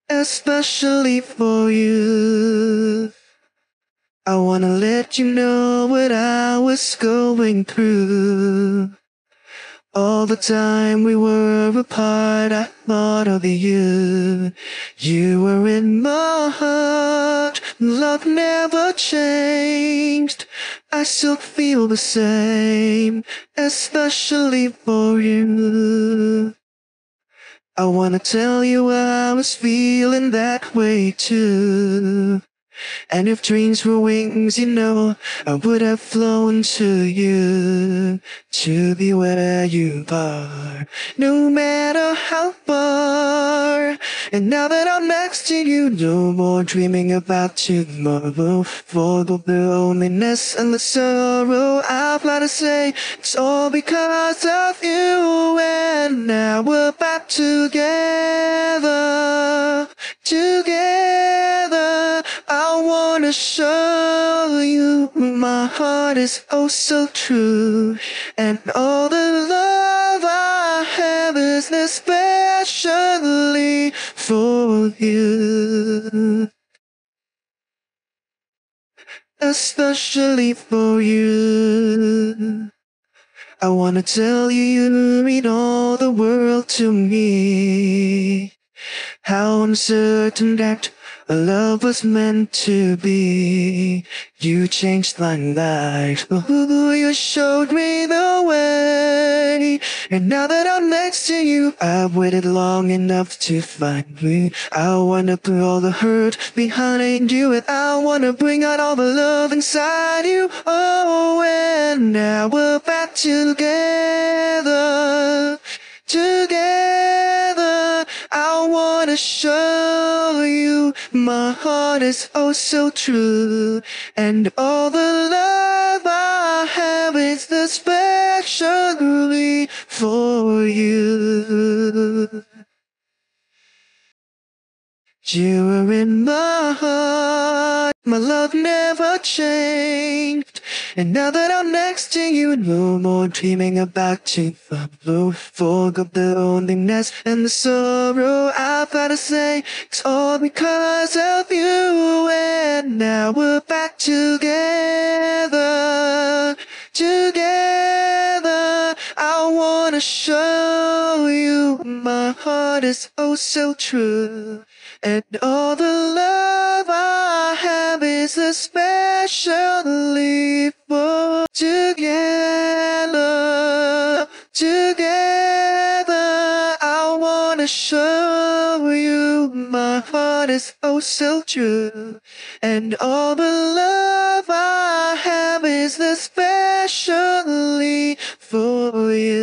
especially for you. I wanna let you know what I was going through. All the time we were apart, I thought of you. You were in my heart, love never changed. I still feel the same, especially for you. I wanna tell you I was feeling that way too. And if dreams were wings, I would have flown to you, to be where you are, no matter how far. And now that I'm next to you, no more dreaming about tomorrow. Forget the loneliness and the sorrow. I've got to say, it's all because of you. And now we're back together, together. I wanna show you my heart is oh so true, and all the love I have is especially for you, especially for you. I wanna tell you you mean all the world to me. How I'm certain that love was meant to be. You changed my life. Ooh, you showed me the way. And now that I'm next to you, I've waited long enough to find me. I wanna put all the hurt behind you, and I wanna bring out all the love inside you. Oh, and now we're back together, together. I wanna show you my heart is oh so true, and all the love I have is especially for you. You were in my heart, my love never changed. And now that I'm next to you, no more dreaming about tomorrow. Forget the loneliness and the sorrow. I've gotta say, it's all because of you. And now we're back together, together. I wanna show you my heart is oh so true, and all the love I have is especially for together, together. I wanna show you my heart is oh so true, and all the love I have is especially for you.